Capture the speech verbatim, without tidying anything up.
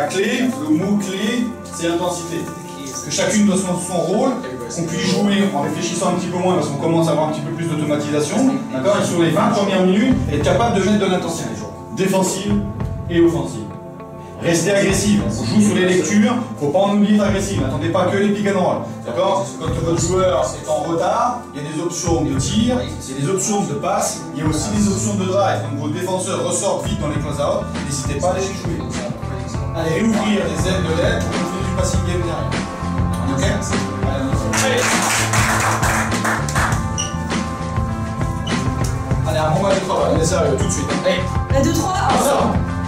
la clé, le mot clé, c'est l'intensité. Que chacune doit son, son rôle, qu'on puisse jouer en réfléchissant un petit peu moins parce qu'on commence à avoir un petit peu plus d'automatisation. D'accord. Et sur les vingt premières minutes, être capable de mettre de l'intensité. Défensive et offensive. Restez agressif. On joue sur les lectures, faut pas en oublier agressif. N'attendez pas que les pick and roll. D'accord. Quand votre joueur est en retard, il y a des options de tir, il y a des options de passe, il y a aussi des options de drive. Donc vos défenseurs ressortent vite dans les close-out, n'hésitez pas à les jouer. Allez, réouvrir les ailes de l'aide pour continuer du passing game derrière. Ok. Allez. Allez, un bon match de travail, allez sérieux, tout de suite. Allez. La deux trois.